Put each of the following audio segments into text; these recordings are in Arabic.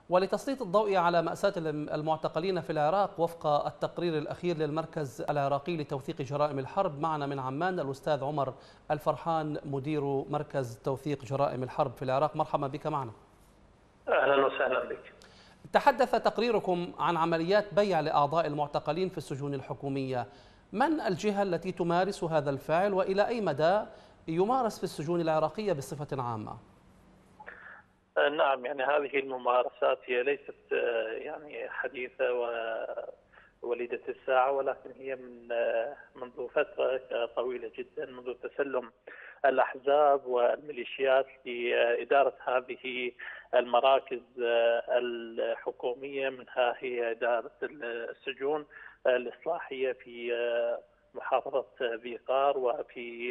ولتسليط الضوء على مأساة المعتقلين في العراق وفق التقرير الأخير للمركز العراقي لتوثيق جرائم الحرب، معنا من عمان الأستاذ عمر الفرحان مدير مركز توثيق جرائم الحرب في العراق. مرحبا بك معنا. أهلا وسهلا بك. تحدث تقريركم عن عمليات بيع لأعضاء المعتقلين في السجون الحكومية. من الجهة التي تمارس هذا الفعل وإلى أي مدى يمارس في السجون العراقية بصفة عامة؟ نعم، يعني هذه الممارسات هي ليست يعني حديثة ووليدة الساعة، ولكن هي منذ فترة طويلة جدا، منذ تسلم الأحزاب والميليشيات لإدارة هذه المراكز الحكومية، منها هي إدارة السجون الإصلاحية في محافظة ذي قار وفي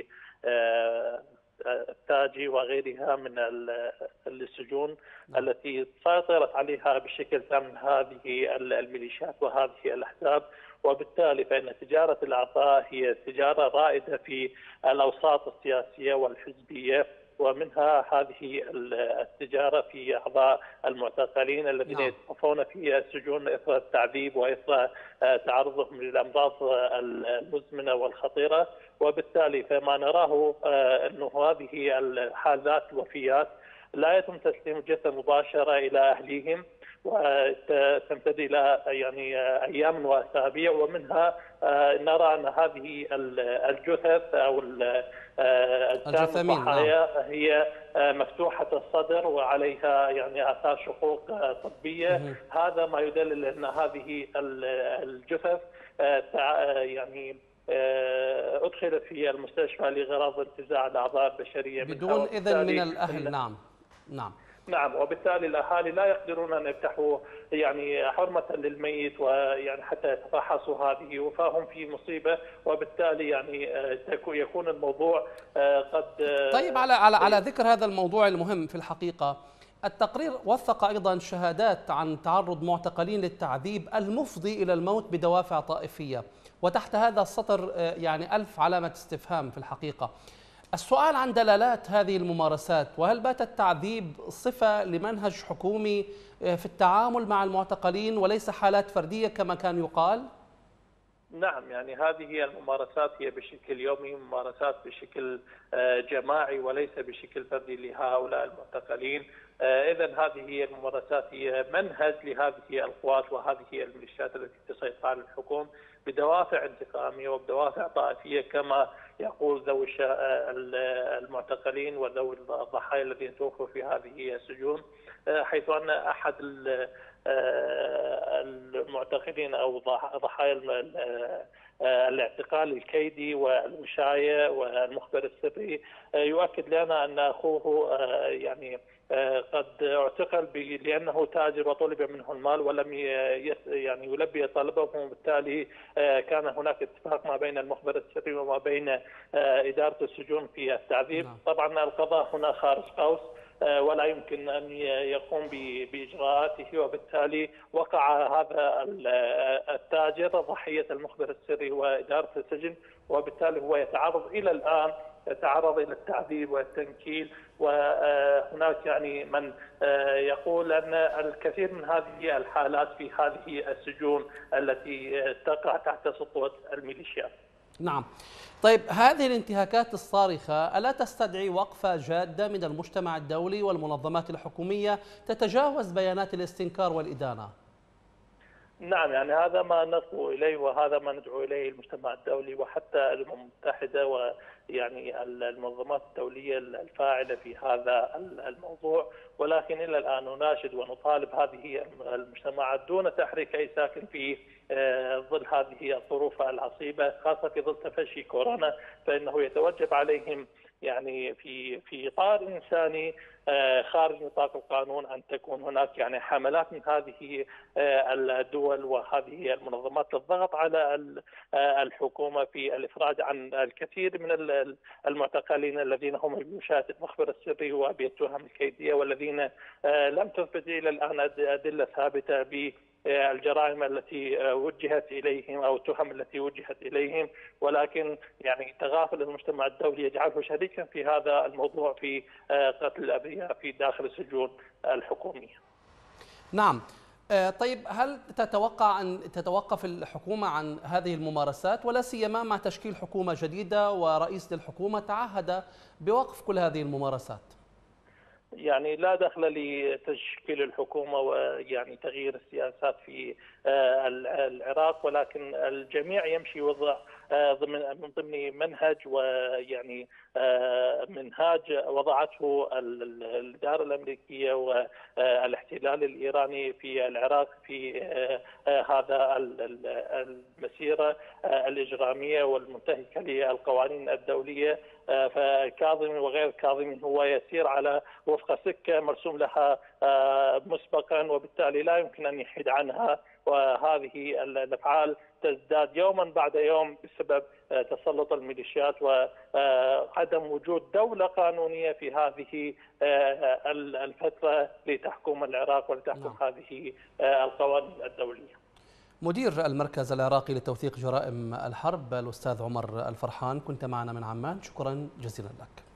التاجي وغيرها من السجون التي سيطرت عليها بشكل تام هذه الميليشيات وهذه الأحزاب. وبالتالي فإن تجارة الأعضاء هي تجارة رائدة في الأوساط السياسية والحزبية، ومنها هذه التجارة في أعضاء المعتقلين الذين يتوفون في السجون إثر التعذيب وإثر تعرضهم للأمراض المزمنة والخطيرة. وبالتالي فما نراه أنه هذه الحالات الوفيات لا يتم تسليم الجثة مباشرة إلى أهليهم، وتمتد إلى يعني أيام وأسابيع، ومنها نرى أن هذه الجثث أو أجسام الضحايا هي مفتوحة الصدر وعليها يعني آثار شقوق طبية. هذا ما يدلل أن هذه الجثث يعني أدخلت في المستشفى لغرض انتزاع الأعضاء البشرية بدون إذن من الأهل. نعم، وبالتالي الأهالي لا يقدرون أن يفتحوا يعني حرمة للميت ويعني حتى يتفحصوا هذه، فهم في مصيبة، وبالتالي يعني يكون الموضوع قد طيب على ذكر هذا الموضوع المهم في الحقيقة، التقرير وثق أيضا شهادات عن تعرض معتقلين للتعذيب المفضي إلى الموت بدوافع طائفية، وتحت هذا السطر يعني 1000 علامة استفهام في الحقيقة. السؤال عن دلالات هذه الممارسات، وهل بات التعذيب صفة لمنهج حكومي في التعامل مع المعتقلين وليس حالات فردية كما كان يقال؟ نعم، يعني هذه الممارسات هي بشكل يومي، ممارسات بشكل جماعي وليس بشكل فردي لهؤلاء المعتقلين. إذن هذه هي الممارسات هي منهج لهذه القوات وهذه الميليشيات التي تسيطر على الحكم بدوافع انتقامية وبدوافع طائفية كما يقول ذوي المعتقلين وذوي الضحايا الذين توفوا في هذه السجون، حيث أن أحد المعتقلين أو ضحايا الاعتقال الكيدي والوشاية والمخبر السري يؤكد لنا أن أخوه يعني قد اعتقل لأنه تاجر وطلب منه المال ولم يعني يلبي طلبه، وبالتالي كان هناك اتفاق ما بين المخبر السري وما بين إدارة السجون في التعذيب. طبعا القضاء هنا خارج قوس ولا يمكن أن يقوم بإجراءاته، وبالتالي وقع هذا التاجر ضحية المخبر السري وإدارة السجن، وبالتالي هو يتعرض إلى الآن إلى التعذيب والتنكيل. وهناك يعني من يقول أن الكثير من هذه الحالات في هذه السجون التي تقع تحت سطوة الميليشيات. نعم. طيب، هذه الانتهاكات الصارخة ألا تستدعي وقفة جادة من المجتمع الدولي والمنظمات الحكومية تتجاوز بيانات الاستنكار والإدانة؟ نعم، يعني هذا ما ندعو إليه وهذا ما ندعو إليه المجتمع الدولي وحتى الأمم المتحدة ويعني المنظمات الدولية الفاعلة في هذا الموضوع، ولكن إلى الآن نناشد ونطالب هذه المجتمعات دون تحريك أي ساكن في ظل هذه الظروف العصيبة، خاصة في ظل تفشي كورونا، فإنه يتوجب عليهم يعني في إطار إنساني خارج نطاق القانون أن تكون هناك يعني حملات من هذه الدول وهذه المنظمات للضغط على الحكومة في الإفراج عن الكثير من المعتقلين الذين هم بمشاهدة المخبر السري وبالتهم الكيدية، والذين لم تثبت إلى الآن أدلة ثابتة الجرائم التي وجهت إليهم أو التهم التي وجهت إليهم، ولكن يعني تغافل المجتمع الدولي يجعله شريكا في هذا الموضوع في قتل الأبرياء في داخل السجون الحكومية. نعم. طيب، هل تتوقع أن تتوقف الحكومة عن هذه الممارسات، ولا سيما مع تشكيل حكومة جديدة ورئيس للحكومة تعهد بوقف كل هذه الممارسات؟ يعني لا دخل لتشكيل الحكومة ويعني تغيير السياسات في العراق، ولكن الجميع يمشي وضع من ضمن منهج، ويعني منهاج وضعته الإدارة الأمريكية والاحتلال الإيراني في العراق في هذا المسيرة الإجرامية والمنتهكة للقوانين الدولية. فكاظم وغير كاظم هو يسير على وفق سكة مرسوم لها مسبقا، وبالتالي لا يمكن أن يحيد عنها، وهذه الأفعال تزداد يوما بعد يوم بسبب تسلط الميليشيات وعدم وجود دولة قانونية في هذه الفترة لتحكم العراق ولتحكم هذه القوانين الدولية. مدير المركز العراقي لتوثيق جرائم الحرب الأستاذ عمر الفرحان، كنت معنا من عمان، شكرا جزيلا لك.